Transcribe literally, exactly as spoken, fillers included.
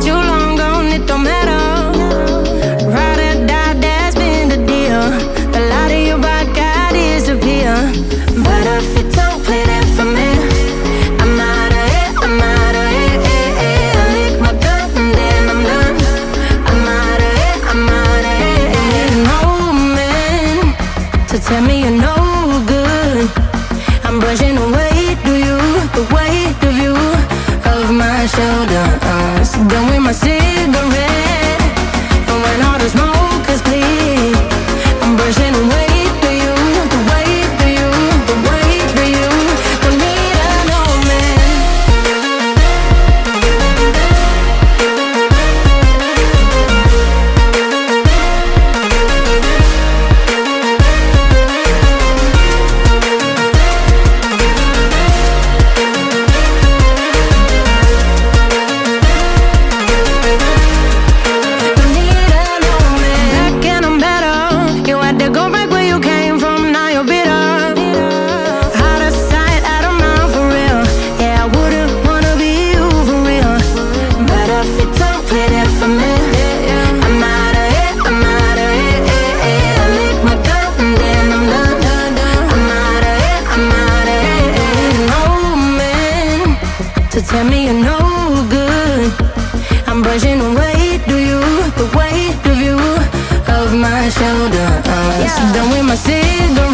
but you long gone, it don't matter. Ride or die, that's been the deal. The light of your bike, I disappear. But if you don't play that for me, I'm out of it, I'm out of it, eh, eh. I lick my gun and then I'm done. I'm out of it, I'm out of it, eh. I need an old man to tell me you're no good. I'm brushing the weight of you, the weight of you off my shoulders. Done with my cigarette, and when all the smoke is clear, I'm brushing the weight of you, the weight of you, the weight of you. Don't need an old man. Tell me you're no good. I'm brushing the weight of you, the weight of you off my shoulders. Yeah. Done with my cigarette.